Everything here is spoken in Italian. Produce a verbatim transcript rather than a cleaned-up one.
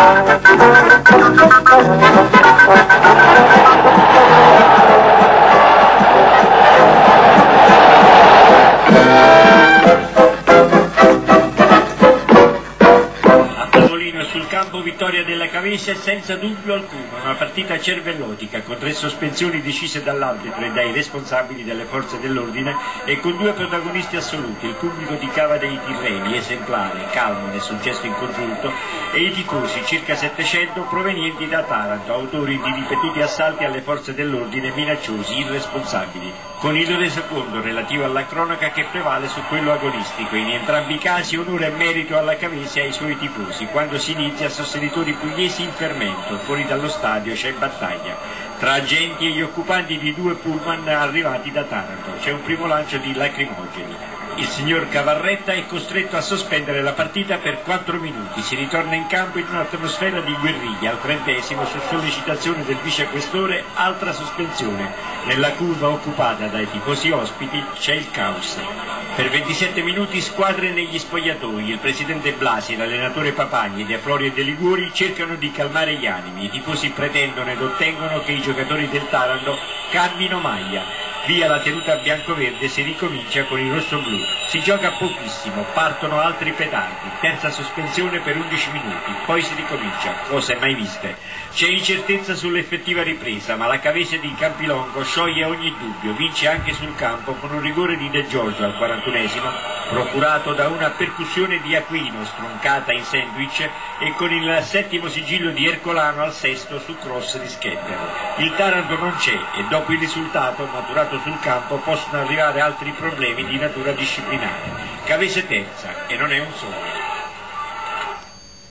Vittoria della Cavese senza dubbio alcuno, una partita cervellotica con tre sospensioni decise dall'arbitro e dai responsabili delle forze dell'ordine e con due protagonisti assoluti, il pubblico di Cava dei Tirreni, esemplare, calmo nel successo incongiunto, e i tifosi, circa settecento, provenienti da Taranto, autori di ripetuti assalti alle forze dell'ordine minacciosi, irresponsabili, con il resoconto relativo alla cronaca che prevale su quello agonistico. In entrambi i casi onore e merito alla Cavese e ai suoi tifosi. Quando si inizia, sostenitori pugliesi in fermento, fuori dallo stadio c'è battaglia tra agenti e gli occupanti di due pullman arrivati da Taranto. C'è un primo lancio di lacrimogeni. Il signor Cavarretta è costretto a sospendere la partita per quattro minuti. Si ritorna in campo in un'atmosfera di guerriglia. Al trentesimo, su sollecitazione del vicequestore, altra sospensione. Nella curva occupata dai tifosi ospiti c'è il caos. Per ventisette minuti squadre negli spogliatoi. Il presidente Blasi, l'allenatore Papagni, De Flori e De Liguori cercano di calmare gli animi. I tifosi pretendono ed ottengono che i giocatori del Taranto cambino maglia. Via la tenuta bianco-verde, si ricomincia con il rosso-blu. Si gioca pochissimo, partono altri petardi. Terza sospensione per undici minuti, poi si ricomincia, cose mai viste. C'è incertezza sull'effettiva ripresa, ma la Cavese di Campilongo scioglie ogni dubbio, vince anche sul campo con un rigore di De Giorgio al quarantunesimo, procurato da una percussione di Aquino stroncata in sandwich, e con il settimo sigillo di Ercolano al sesto su cross di Schetter. Il Taranto non c'è e dopo il risultato maturato sul campo possono arrivare altri problemi di natura disciplinare. Cavese terza, e non è un solo.